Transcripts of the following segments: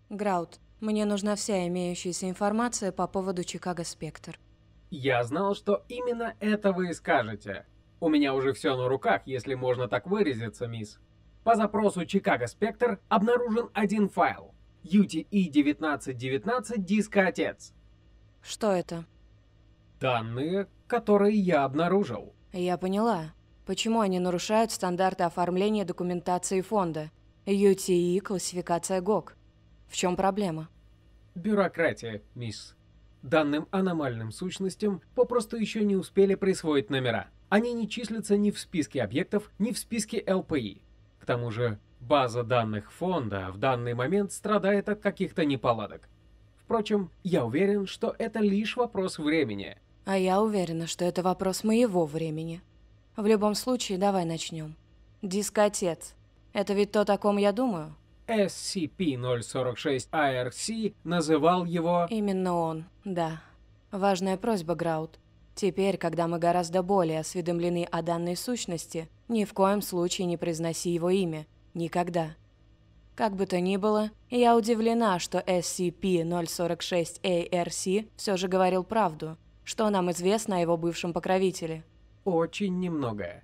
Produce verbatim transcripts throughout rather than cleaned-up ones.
Граут, мне нужна вся имеющаяся информация по поводу Чикаго Спектр. Я знал, что именно это вы и скажете. У меня уже все на руках, если можно так выразиться, мисс. По запросу Чикаго Спектр обнаружен один файл. ю ти и девятнадцать девятнадцать дискоотец. Что это? Данные, которые я обнаружил. Я поняла. Почему они нарушают стандарты оформления документации фонда? ю ти и, классификация ГОК. В чем проблема? Бюрократия, мисс. Данным аномальным сущностям попросту еще не успели присвоить номера. Они не числятся ни в списке объектов, ни в списке эл пи и. К тому же, база данных фонда в данный момент страдает от каких-то неполадок. Впрочем, я уверен, что это лишь вопрос времени. А я уверена, что это вопрос моего времени. В любом случае, давай начнем. Дискотец. Это ведь то, о ком я думаю? эс си пи ноль сорок шесть эй ар си называл его... Именно он, да. Важная просьба, Граут. Теперь, когда мы гораздо более осведомлены о данной сущности, ни в коем случае не произноси его имя. Никогда. Как бы то ни было, я удивлена, что эс си пи ноль сорок шесть эй ар си все же говорил правду. Что нам известно о его бывшем покровителе? Очень немногое.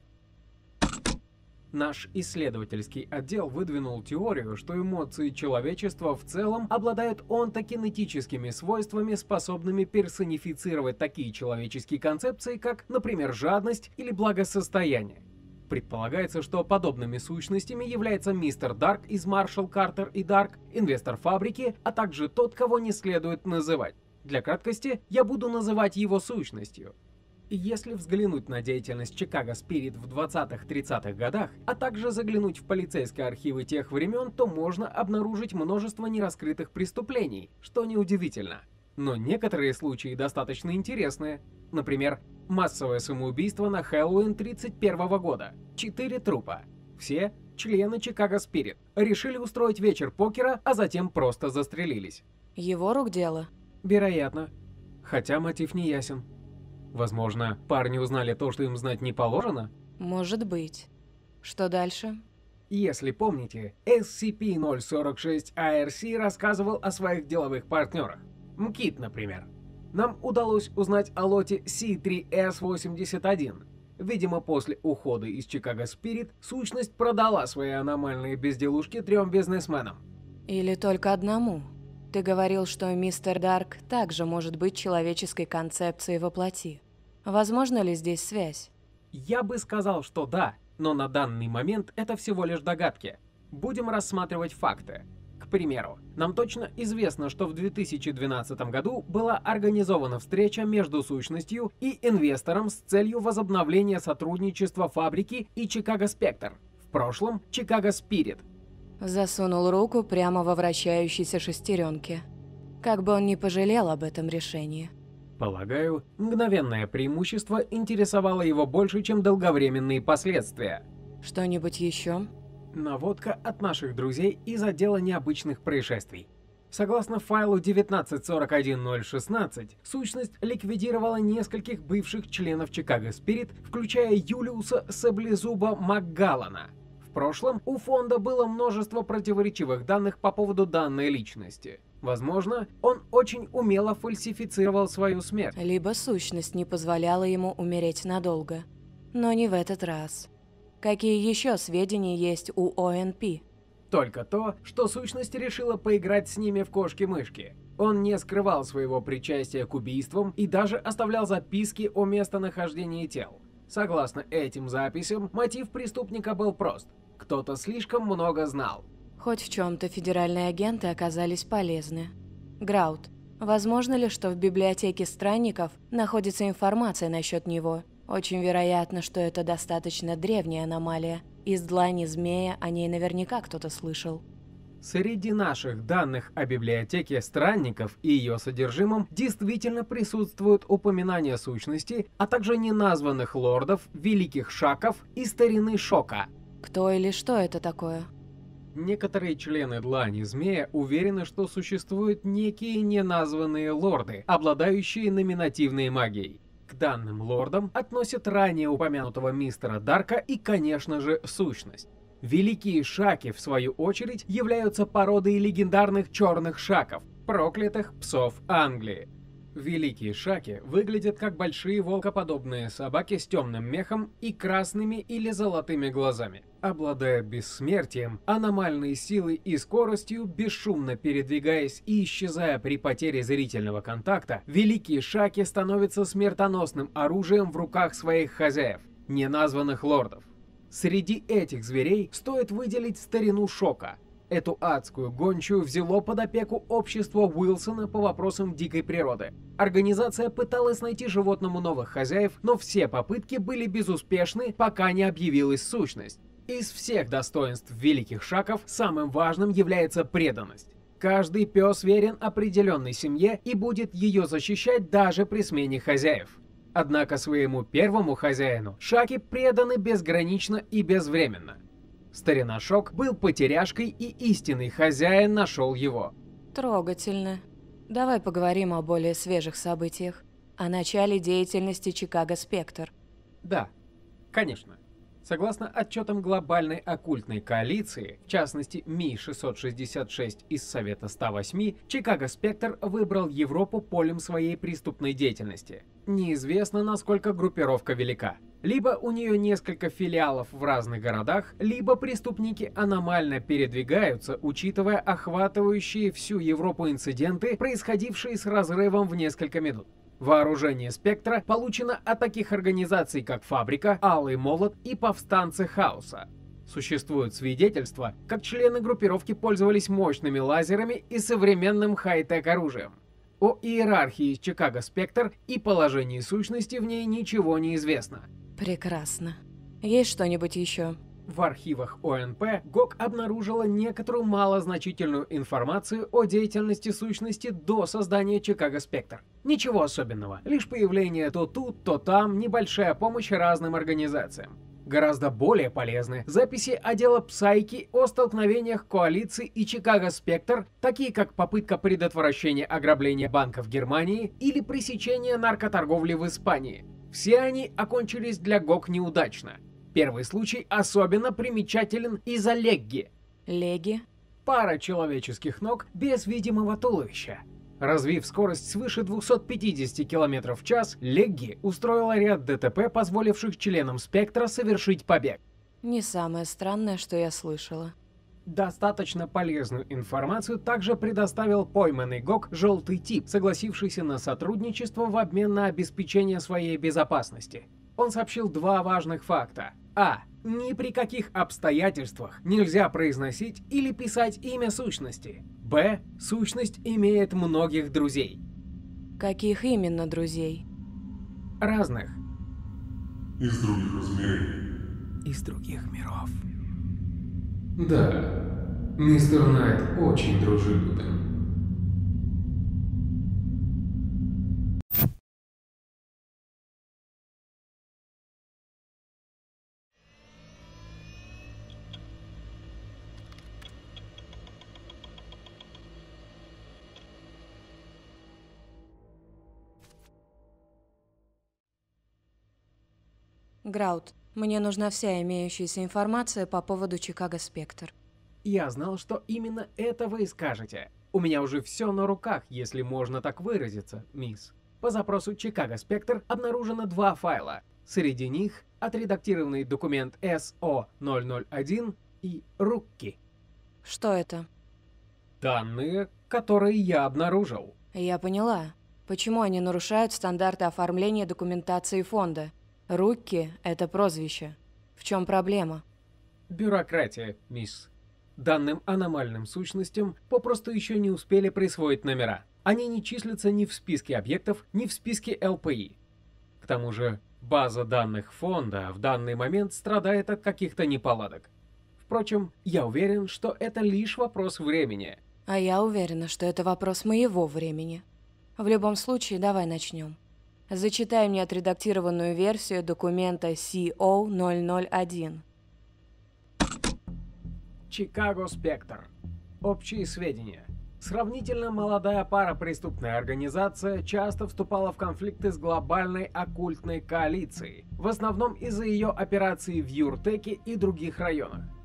Наш исследовательский отдел выдвинул теорию, что эмоции человечества в целом обладают онтокинетическими свойствами, способными персонифицировать такие человеческие концепции, как, например, жадность или благосостояние. Предполагается, что подобными сущностями является мистер Дарк из Маршалл, Картер и Дарк, инвестор фабрики, а также тот, кого не следует называть. Для краткости, я буду называть его сущностью. Если взглянуть на деятельность Чикаго Спирит в двадцатых-тридцатых годах, а также заглянуть в полицейские архивы тех времен, то можно обнаружить множество нераскрытых преступлений, что неудивительно. Но некоторые случаи достаточно интересные. Например, массовое самоубийство на Хэллоуин тридцать первого года. Четыре трупа. Все члены Чикаго Спирит. Решили устроить вечер покера, а затем просто застрелились. Его рук дело? Вероятно. Хотя мотив не ясен. Возможно, парни узнали то, что им знать не положено? Может быть. Что дальше? Если помните, эс си пи ноль сорок шесть эй ар си рассказывал о своих деловых партнерах. МКИТ, например. Нам удалось узнать о лоте си три эс восемьдесят один. Видимо, после ухода из Чикаго Спирит, сущность продала свои аномальные безделушки трем бизнесменам. Или только одному? Ты говорил, что мистер Дарк также может быть человеческой концепцией во плоти. Возможно ли здесь связь? Я бы сказал, что да, но на данный момент это всего лишь догадки. Будем рассматривать факты. К примеру, нам точно известно, что в две тысячи двенадцатом году была организована встреча между сущностью и инвестором с целью возобновления сотрудничества фабрики и Чикаго Спектр. В прошлом Чикаго Спирит. Засунул руку прямо во вращающейся шестеренке. Как бы он ни пожалел об этом решении. Полагаю, мгновенное преимущество интересовало его больше, чем долговременные последствия. Что-нибудь еще? Наводка от наших друзей из отдела необычных происшествий. Согласно файлу девятнадцать сорок один ноль шестнадцать, сущность ликвидировала нескольких бывших членов Чикаго Спирит, включая Юлиуса Саблезуба Макгаллана. В прошлом у фонда было множество противоречивых данных по поводу данной личности. Возможно, он очень умело фальсифицировал свою смерть. Либо сущность не позволяла ему умереть надолго. Но не в этот раз. Какие еще сведения есть у о эн пи? Только то, что сущность решила поиграть с ними в кошки-мышки. Он не скрывал своего причастия к убийствам и даже оставлял записки о местонахождении тел. Согласно этим записям, мотив преступника был прост. Кто-то слишком много знал. Хоть в чем-то федеральные агенты оказались полезны. Граут, возможно ли, что в библиотеке странников находится информация насчет него? Очень вероятно, что это достаточно древняя аномалия. Из длани змея о ней наверняка кто-то слышал. Среди наших данных о библиотеке странников и ее содержимом действительно присутствуют упоминания сущности, а также неназванных лордов, великих шаков и старины Шока. Кто или что это такое? Некоторые члены длани змея уверены, что существуют некие неназванные лорды, обладающие номинативной магией. К данным лордам относят ранее упомянутого мистера Дарка и, конечно же, сущность. Великие Шаки, в свою очередь, являются пародией легендарных черных шаков, проклятых псов Англии. Великие Шаки выглядят как большие волкоподобные собаки с темным мехом и красными или золотыми глазами. Обладая бессмертием, аномальной силой и скоростью, бесшумно передвигаясь и исчезая при потере зрительного контакта, Великие Шаки становятся смертоносным оружием в руках своих хозяев, неназванных лордов. Среди этих зверей стоит выделить старину Шока. Эту адскую гончую взяло под опеку общество Уилсона по вопросам дикой природы. Организация пыталась найти животному новых хозяев, но все попытки были безуспешны, пока не объявилась сущность. Из всех достоинств великих шаков самым важным является преданность. Каждый пес верен определенной семье и будет ее защищать даже при смене хозяев. Однако своему первому хозяину шаки преданы безгранично и безвременно. Старина Шок был потеряшкой, и истинный хозяин нашел его. Трогательно. Давай поговорим о более свежих событиях. О начале деятельности Чикаго Спектр. Да, конечно. Согласно отчетам глобальной оккультной коалиции, в частности Ми шестьсот шестьдесят шесть из Совета ста восьми, Чикаго Спектр выбрал Европу полем своей преступной деятельности. Неизвестно, насколько группировка велика. Либо у нее несколько филиалов в разных городах, либо преступники аномально передвигаются, учитывая охватывающие всю Европу инциденты, происходившие с разрывом в несколько минут. Вооружение Спектра получено от таких организаций, как Фабрика, Алый Молот и Повстанцы Хаоса. Существуют свидетельства, как члены группировки пользовались мощными лазерами и современным хай-тек оружием. О иерархии Чикаго Спектр и положении сущности в ней ничего не известно. Прекрасно. Есть что-нибудь еще? В архивах О Н П ГОК обнаружила некоторую малозначительную информацию о деятельности сущности до создания Чикаго Спектр. Ничего особенного, лишь появление то тут, то там, небольшая помощь разным организациям. Гораздо более полезны записи отдела Псайки о столкновениях коалиции и Чикаго Спектр, такие как попытка предотвращения ограбления банков Германии или пресечения наркоторговли в Испании. Все они окончились для ГОК неудачно. Первый случай особенно примечателен из-за легги. Леги? Пара человеческих ног без видимого туловища. Развив скорость свыше двухсот пятидесяти километров в час, легги устроила ряд Д Т П, позволивших членам Спектра совершить побег. Не самое странное, что я слышала. Достаточно полезную информацию также предоставил пойманный ГОК «Желтый тип», согласившийся на сотрудничество в обмен на обеспечение своей безопасности. Он сообщил два важных факта. А. Ни при каких обстоятельствах нельзя произносить или писать имя сущности. Б. Сущность имеет многих друзей. Каких именно друзей? Разных. Из других измерений. Из других миров. Да, мистер Найт очень дружелюбен. Граут, мне нужна вся имеющаяся информация по поводу Чикаго Спектр. Я знал, что именно это вы и скажете. У меня уже все на руках, если можно так выразиться, мисс. По запросу Чикаго Спектр обнаружено два файла. Среди них отредактированный документ С О ноль ноль один и Рукки. Что это? Данные, которые я обнаружил. Я поняла. Почему они нарушают стандарты оформления документации фонда? Рукки — это прозвище. В чем проблема? Бюрократия, мисс. Данным аномальным сущностям попросту еще не успели присвоить номера. Они не числятся ни в списке объектов, ни в списке Л П И. К тому же, база данных фонда в данный момент страдает от каких-то неполадок. Впрочем, я уверен, что это лишь вопрос времени. А я уверена, что это вопрос моего времени. В любом случае, давай начнем. Зачитай мне отредактированную версию документа С О ноль ноль один. Чикаго Спектр. Общие сведения. Сравнительно молодая парапреступная организация часто вступала в конфликты с глобальной оккультной коалицией, в основном из-за ее операций в Юртеке и других районах.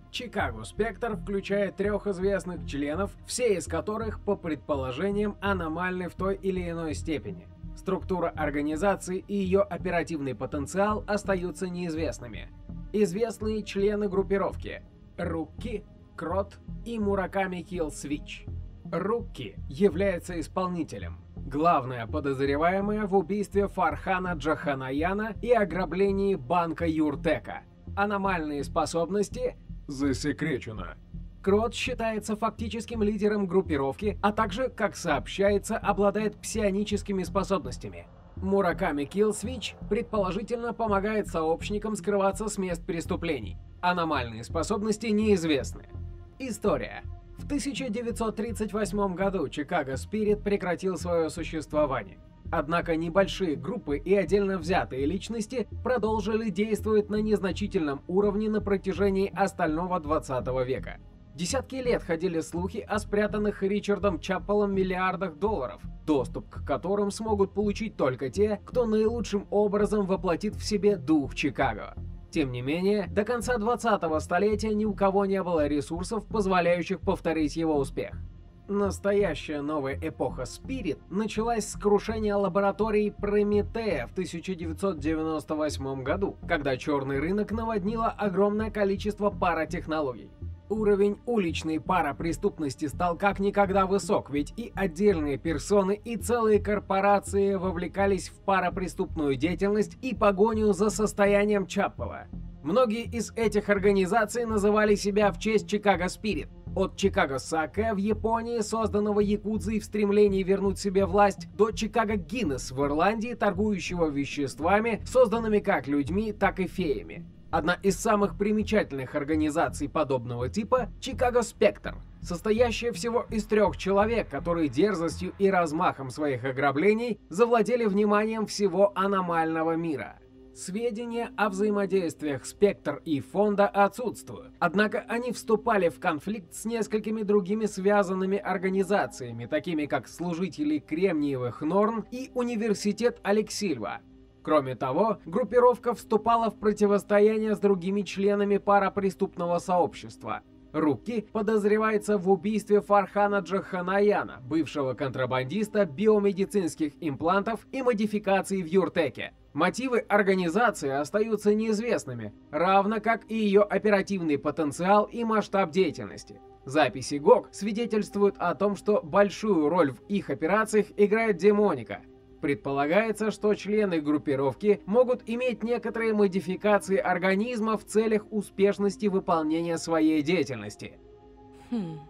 Чикаго Спектр включает трех известных членов, все из которых, по предположениям, аномальны в той или иной степени. Структура организации и ее оперативный потенциал остаются неизвестными. Известные члены группировки – Рукки, Крот и Мураками Килл Свич. Рукки является исполнителем, главная подозреваемая в убийстве Фархана Джаханаяна и ограблении банка Юртека. Аномальные способности засекречено. Крот считается фактическим лидером группировки, а также, как сообщается, обладает псионическими способностями. Мураками Килл Свич предположительно помогает сообщникам скрываться с мест преступлений. Аномальные способности неизвестны. История. В тысяча девятьсот тридцать восьмом году Чикаго Спирит прекратил свое существование. Однако небольшие группы и отдельно взятые личности продолжили действовать на незначительном уровне на протяжении остального двадцатого века. Десятки лет ходили слухи о спрятанных Ричардом Чаппелом миллиардах долларов, доступ к которым смогут получить только те, кто наилучшим образом воплотит в себе дух Чикаго. Тем не менее, до конца двадцатого столетия ни у кого не было ресурсов, позволяющих повторить его успех. Настоящая новая эпоха Спирит началась с крушения лаборатории Прометея в тысяча девятьсот девяносто восьмом году, когда черный рынок наводнило огромное количество паратехнологий. Уровень уличной парапреступности стал как никогда высок, ведь и отдельные персоны, и целые корпорации вовлекались в парапреступную деятельность и погоню за состоянием Чаппела. Многие из этих организаций называли себя в честь Чикаго Спирит. От Чикаго Саке в Японии, созданного якудзой в стремлении вернуть себе власть, до Чикаго Гиннес в Ирландии, торгующего веществами, созданными как людьми, так и феями. Одна из самых примечательных организаций подобного типа – Чикаго Спектр, состоящая всего из трех человек, которые дерзостью и размахом своих ограблений завладели вниманием всего аномального мира. Сведения о взаимодействиях Спектр и Фонда отсутствуют, однако они вступали в конфликт с несколькими другими связанными организациями, такими как Служители Кремниевых Норн и Университет Алексильва. Кроме того, группировка вступала в противостояние с другими членами парапреступного сообщества. Рукки подозревается в убийстве Фархана Джаханаяна, бывшего контрабандиста биомедицинских имплантов и модификаций в Юртеке. Мотивы организации остаются неизвестными, равно как и ее оперативный потенциал и масштаб деятельности. Записи ГОК свидетельствуют о том, что большую роль в их операциях играет демоника. Предполагается, что члены группировки могут иметь некоторые модификации организма в целях успешности выполнения своей деятельности. Хм.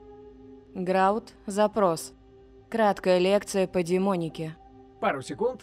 Граут, запрос. Краткая лекция по демонике. Пару секунд.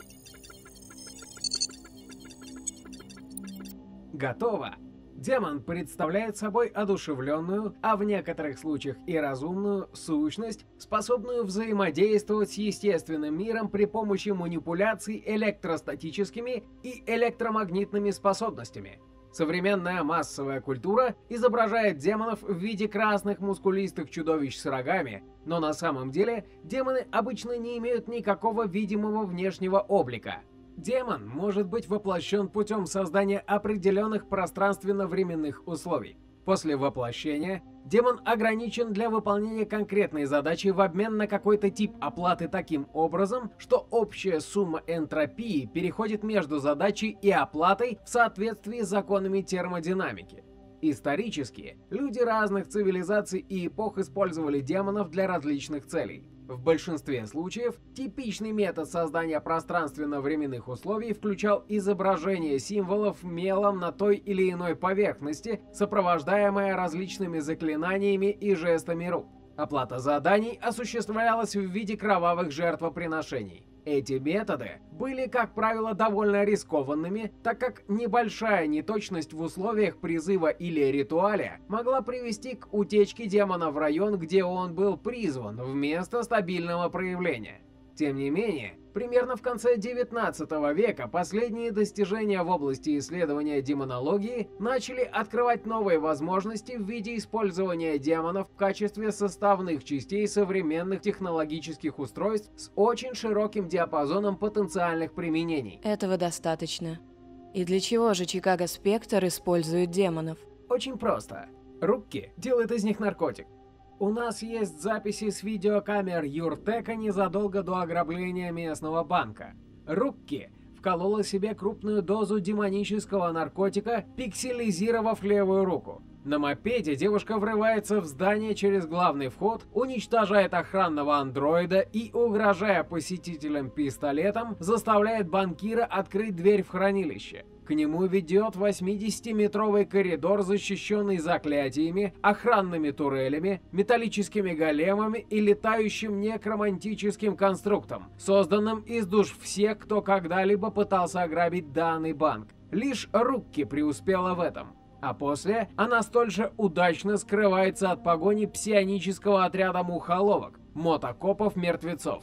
Готово. Демон представляет собой одушевленную, а в некоторых случаях и разумную сущность, способную взаимодействовать с естественным миром при помощи манипуляций электростатическими и электромагнитными способностями. Современная массовая культура изображает демонов в виде красных мускулистых чудовищ с рогами, но на самом деле демоны обычно не имеют никакого видимого внешнего облика. Демон может быть воплощен путем создания определенных пространственно-временных условий. После воплощения демон ограничен для выполнения конкретной задачи в обмен на какой-то тип оплаты таким образом, что общая сумма энтропии переходит между задачей и оплатой в соответствии с законами термодинамики. Исторически, люди разных цивилизаций и эпох использовали демонов для различных целей. В большинстве случаев типичный метод создания пространственно-временных условий включал изображение символов мелом на той или иной поверхности, сопровождаемое различными заклинаниями и жестами рук. Оплата заданий осуществлялась в виде кровавых жертвоприношений. Эти методы были, как правило, довольно рискованными, так как небольшая неточность в условиях призыва или ритуале могла привести к утечке демона в район, где он был призван, вместо стабильного проявления. Тем не менее, примерно в конце девятнадцатого века последние достижения в области исследования демонологии начали открывать новые возможности в виде использования демонов в качестве составных частей современных технологических устройств с очень широким диапазоном потенциальных применений. Этого достаточно. И для чего же Чикаго Спектр использует демонов? Очень просто. Рукки делает из них наркотик. У нас есть записи с видеокамер Юртека незадолго до ограбления местного банка. Рукки вколола себе крупную дозу демонического наркотика, пикселизировав левую руку. На мопеде девушка врывается в здание через главный вход, уничтожает охранного андроида и, угрожая посетителям пистолетом, заставляет банкира открыть дверь в хранилище. К нему ведет восьмидесятиметровый коридор, защищенный заклятиями, охранными турелями, металлическими големами и летающим некромантическим конструктом, созданным из душ всех, кто когда-либо пытался ограбить данный банк. Лишь Рукки преуспела в этом. А после она столь же удачно скрывается от погони псионического отряда мухоловок, мотокопов-мертвецов.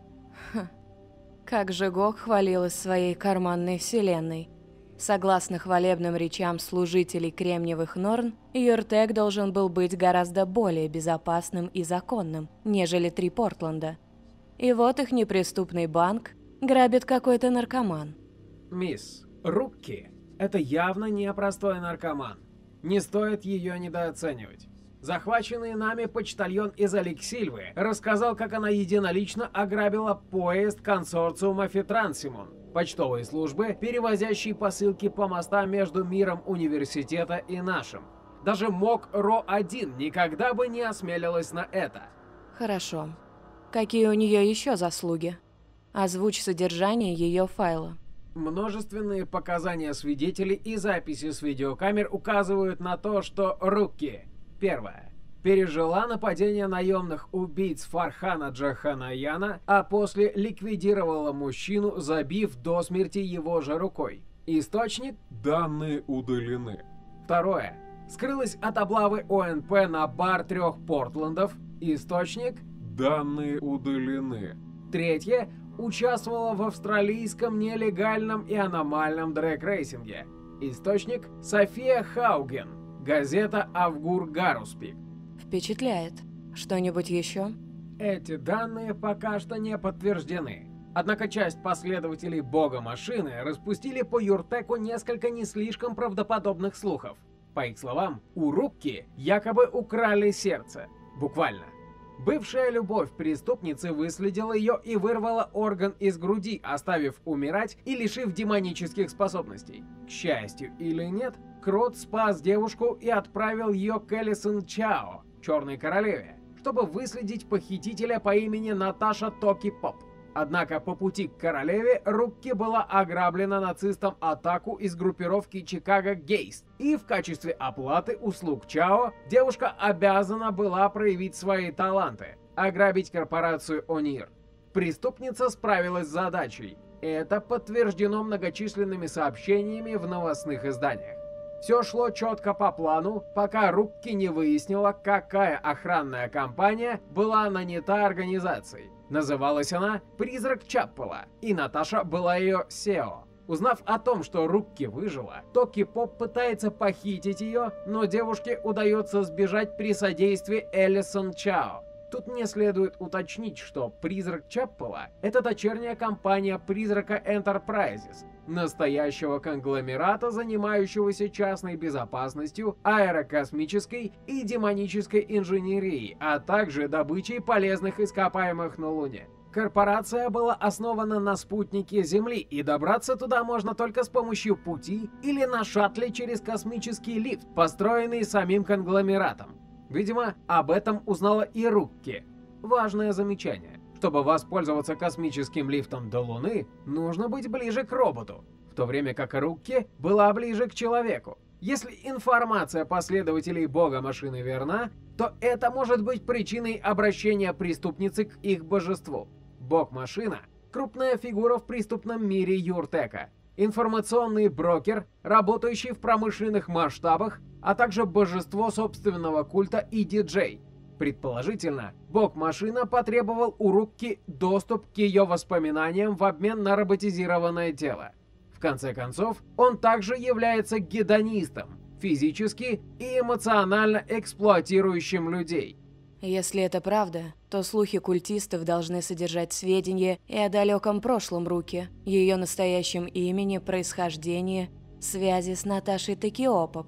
Как же Гог хвалилась своей карманной вселенной. Согласно хвалебным речам служителей Кремниевых Норн, Юртек должен был быть гораздо более безопасным и законным, нежели три Портленда. И вот их неприступный банк грабит какой-то наркоман. Мисс, Рукки — это явно не простой наркоман. Не стоит ее недооценивать. Захваченный нами почтальон из Алексильвы рассказал, как она единолично ограбила поезд консорциума Фитрансимон, почтовой службы, перевозящей посылки по мостам между миром университета и нашим. Даже МОК-Ро один никогда бы не осмелилась на это. Хорошо. Какие у нее еще заслуги? Озвучь содержание ее файла. Множественные показания свидетелей и записи с видеокамер указывают на то, что Рукки, первое, пережила нападение наемных убийц Фархана Джаханаяна, а после ликвидировала мужчину, забив до смерти его же рукой. Источник? Данные удалены. Второе. Скрылась от облавы О Н П на бар трех Портлендов. Источник? Данные удалены. Третье. Участвовала в австралийском нелегальном и аномальном дрэг-рейсинге. Источник? София Хауген. Газета Авгур Гаруспик. Впечатляет. Что-нибудь еще? Эти данные пока что не подтверждены. Однако часть последователей Бога Машины распустили по Юртеку несколько не слишком правдоподобных слухов. По их словам, у Рукки якобы украли сердце. Буквально. Бывшая любовь преступницы выследила ее и вырвала орган из груди, оставив умирать и лишив демонических способностей. К счастью или нет, Крот спас девушку и отправил ее к Элисон Чао, Черной Королеве, чтобы выследить похитителя по имени Наташа Токи Поп. Однако по пути к королеве Рукки была ограблена нацистом атаку из группировки Чикаго Гейст, и в качестве оплаты услуг Чао девушка обязана была проявить свои таланты – ограбить корпорацию Онир. Преступница справилась с задачей. Это подтверждено многочисленными сообщениями в новостных изданиях. Все шло четко по плану, пока Рукки не выяснила, какая охранная компания была нанята организацией. Называлась она «Призрак Чаппела», и Наташа была ее сео. Узнав о том, что Рукки выжила, Токи Поп пытается похитить ее, но девушке удается сбежать при содействии Элисон Чао. Тут мне следует уточнить, что «Призрак Чаппела» — это дочерняя компания «Призрака Enterprises», настоящего конгломерата, занимающегося частной безопасностью, аэрокосмической и демонической инженерией, а также добычей полезных ископаемых на Луне. Корпорация была основана на спутнике Земли, и добраться туда можно только с помощью пути или на шаттле через космический лифт, построенный самим конгломератом. Видимо, об этом узнала и Рукки. Важное замечание. Чтобы воспользоваться космическим лифтом до Луны, нужно быть ближе к роботу, в то время как Рукки была ближе к человеку. Если информация последователей Бога Машины верна, то это может быть причиной обращения преступницы к их божеству. Бог Машина – крупная фигура в преступном мире Юртека. Информационный брокер, работающий в промышленных масштабах, а также божество собственного культа и диджей. Предположительно, Бог-машина потребовал у Рукки доступ к ее воспоминаниям в обмен на роботизированное тело. В конце концов, он также является гедонистом, физически и эмоционально эксплуатирующим людей. Если это правда, то слухи культистов должны содержать сведения и о далеком прошлом Рукки, ее настоящем имени, происхождении, связи с Наташей Токиопоп.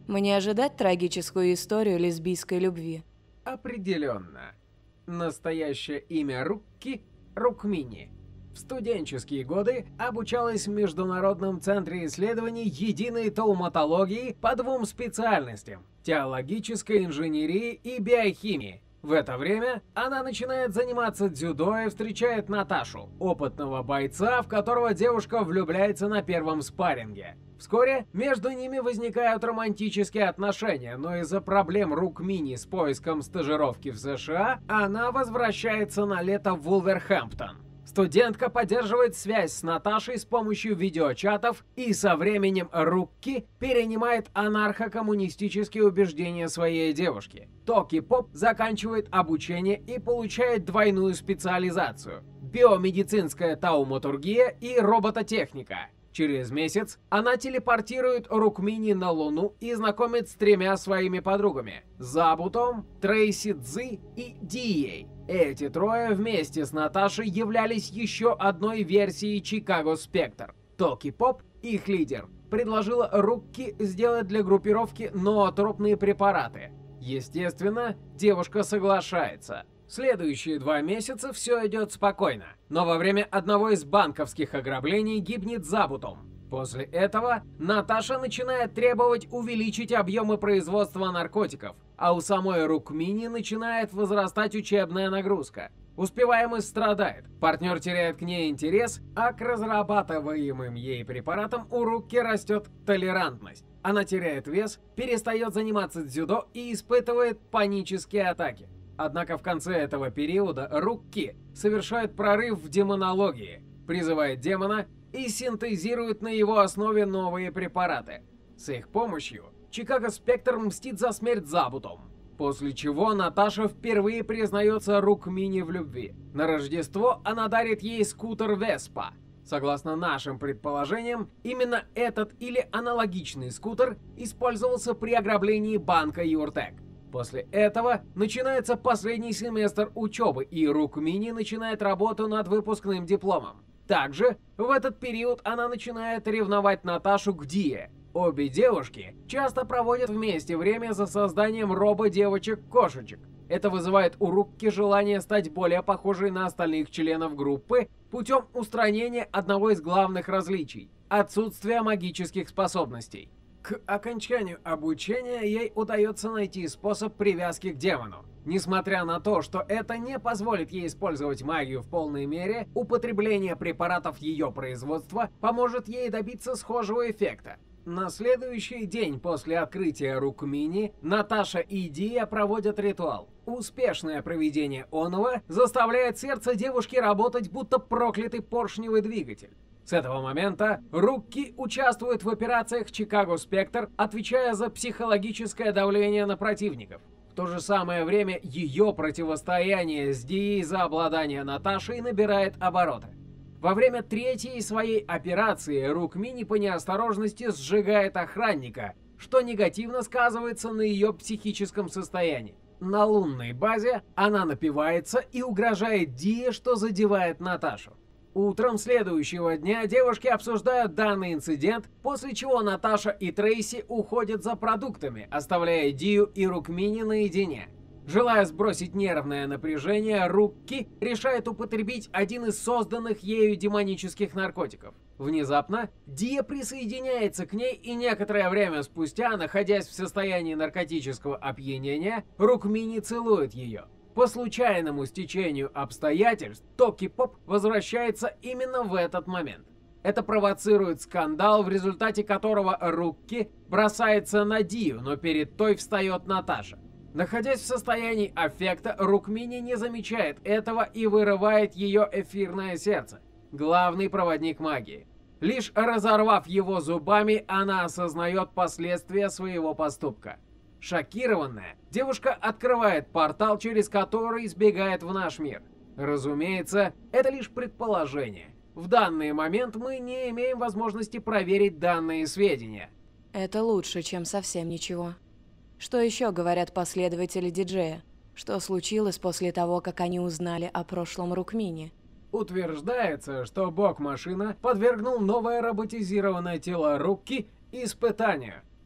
Мне ожидать трагическую историю лесбийской любви? Определенно. Настоящее имя Рукки – Рукмини. В студенческие годы обучалась в Международном центре исследований единой тауматологии по двум специальностям – теологической инженерии и биохимии. В это время она начинает заниматься дзюдо и встречает Наташу, опытного бойца, в которого девушка влюбляется на первом спарринге. Вскоре между ними возникают романтические отношения, но из-за проблем Рукмини с поиском стажировки в США она возвращается на лето в Вулверхэмптон. Студентка поддерживает связь с Наташей с помощью видеочатов, и со временем Рукки перенимает анархо-коммунистические убеждения своей девушки. Токи Поп заканчивает обучение и получает двойную специализацию – биомедицинская тауматургия и робототехника. Через месяц она телепортирует Рукмини на Луну и знакомит с тремя своими подругами – Забутом, Трейси Цзи и Дией. Эти трое вместе с Наташей являлись еще одной версией Чикаго Спектр. Токи Поп, их лидер, предложила Рукки сделать для группировки ноотропные препараты. Естественно, девушка соглашается. Следующие два месяца все идет спокойно, но во время одного из банковских ограблений гибнет Забутом. После этого Наташа начинает требовать увеличить объемы производства наркотиков, а у самой Рукмини начинает возрастать учебная нагрузка. Успеваемость страдает, партнер теряет к ней интерес, а к разрабатываемым ей препаратам у Рукки растет толерантность. Она теряет вес, перестает заниматься дзюдо и испытывает панические атаки. Однако в конце этого периода Рукки совершает прорыв в демонологии, призывает демона и синтезирует на его основе новые препараты. С их помощью Чикаго Спектр мстит за смерть Забутом, после чего Наташа впервые признается Рукмини в любви. На Рождество она дарит ей скутер Веспа. Согласно нашим предположениям, именно этот или аналогичный скутер использовался при ограблении банка Юртек. После этого начинается последний семестр учебы, и Рукмини начинает работу над выпускным дипломом. Также в этот период она начинает ревновать Наташу к Дие. Обе девушки часто проводят вместе время за созданием робо-девочек-кошечек. Это вызывает у Рукки желание стать более похожей на остальных членов группы путем устранения одного из главных различий – отсутствия магических способностей. К окончанию обучения ей удается найти способ привязки к демону. Несмотря на то, что это не позволит ей использовать магию в полной мере, употребление препаратов ее производства поможет ей добиться схожего эффекта. На следующий день после открытия Рукмини Наташа и Дия проводят ритуал. Успешное проведение оного заставляет сердце девушки работать будто проклятый поршневый двигатель. С этого момента Рукки участвует в операциях Чикаго Спектр, отвечая за психологическое давление на противников. В то же самое время ее противостояние с Дией за обладание Наташей набирает обороты. Во время третьей своей операции Рукмини по неосторожности сжигает охранника, что негативно сказывается на ее психическом состоянии. На лунной базе она напивается и угрожает Дие, что задевает Наташу. Утром следующего дня девушки обсуждают данный инцидент, после чего Наташа и Трейси уходят за продуктами, оставляя Дию и Рукмини наедине. Желая сбросить нервное напряжение, Рукки решает употребить один из созданных ею демонических наркотиков. Внезапно Дия присоединяется к ней, и некоторое время спустя, находясь в состоянии наркотического опьянения, Рукмини целует ее. По случайному стечению обстоятельств, Токи Поп возвращается именно в этот момент. Это провоцирует скандал, в результате которого Рукки бросается на Дию, но перед той встает Наташа. Находясь в состоянии аффекта, Рукмини не замечает этого и вырывает ее эфирное сердце, главный проводник магии. Лишь разорвав его зубами, она осознает последствия своего поступка. Шокированная, девушка открывает портал, через который сбегает в наш мир. Разумеется, это лишь предположение. В данный момент мы не имеем возможности проверить данные сведения. Это лучше, чем совсем ничего. Что еще говорят последователи диджея? Что случилось после того, как они узнали о прошлом Рукмини? Утверждается, что бог-машина подвергнул новое роботизированное тело Рукки испытанию.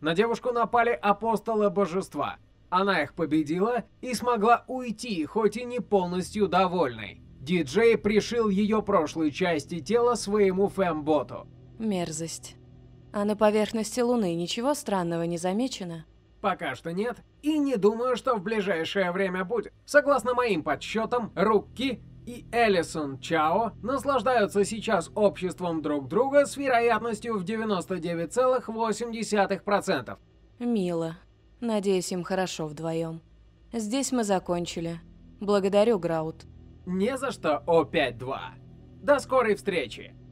На девушку напали апостолы божества. Она их победила и смогла уйти, хоть и не полностью довольной. Диджей пришил ее прошлой части тела своему фемботу. Мерзость. А на поверхности Луны ничего странного не замечено? Пока что нет, и не думаю, что в ближайшее время будет. Согласно моим подсчетам, Рукки и Элисон Чао наслаждаются сейчас обществом друг друга с вероятностью в девяносто девять целых восемь десятых процента. Мило. Надеюсь, им хорошо вдвоем. Здесь мы закончили. Благодарю, Граут. Не за что, О пять два. До скорой встречи!